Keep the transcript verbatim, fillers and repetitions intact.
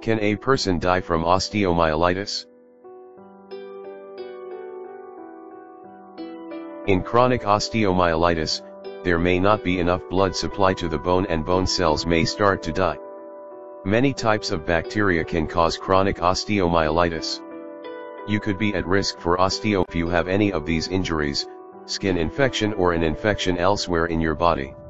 Can a person die from osteomyelitis? In chronic osteomyelitis, there may not be enough blood supply to the bone and bone cells may start to die. Many types of bacteria can cause chronic osteomyelitis. You could be at risk for osteo if you have any of these injuries, skin infection or an infection elsewhere in your body.